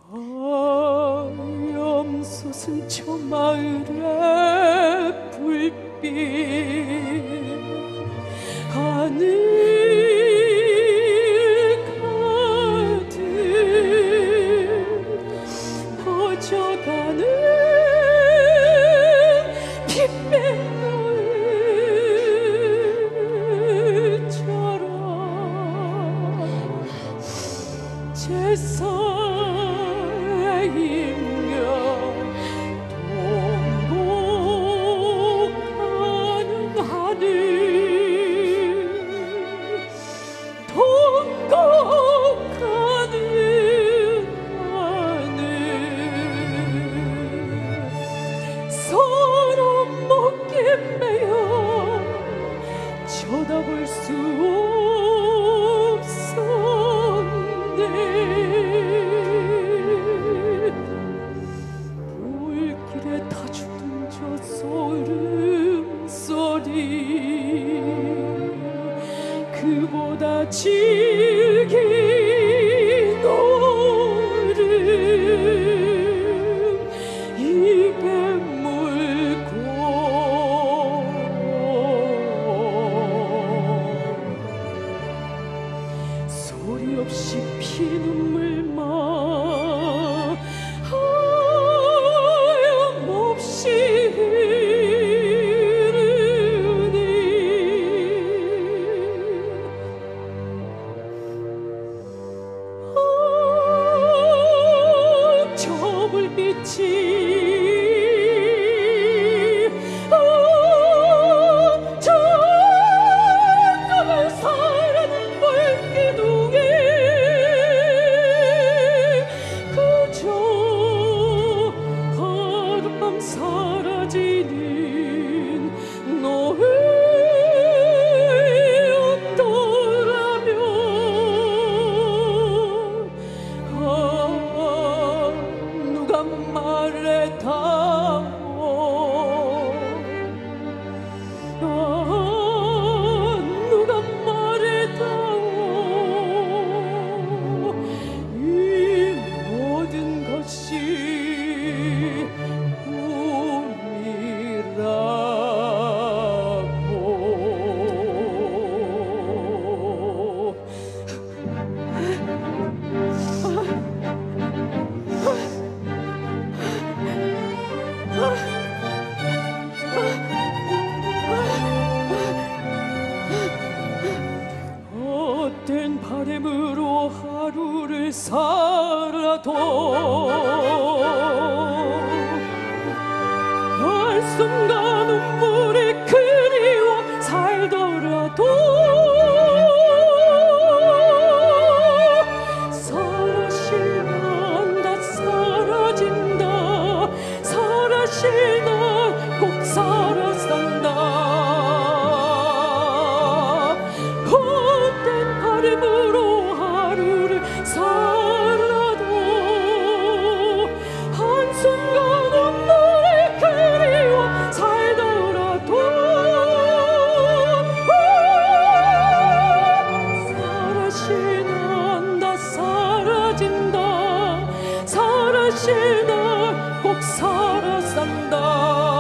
하염솟은 저 마을의 불빛 하늘 가득 퍼져가는 핏빛노을처럼 제사이며 동곡하는 하늘 동곡하는 하늘 서로 목에 매여 쳐다볼 수 없었네. 불길에 타주던 저 소름소리 그보다 질긴 노름 입에 물고 소리 없이 피눈물만 하염없이 흐르니 저 불빛이 저 까만 사라진 불기둥에 그저 하룻밤 사라지는 노을이었더라면 누가 말했다오 누가 말했다오 이 모든 것이 꿈이라고. 헛된 바람으로 하루를 살아도 한순간 눈물이 그리워 살더라도 사라진다 사라진다 사라지나 꼭 살아 산다. 헛된 바람으로 하루를 살아도 한순간 눈물이 그리워 살더라도 사라진다 사라진다 사라지나 꼭 살아 산다.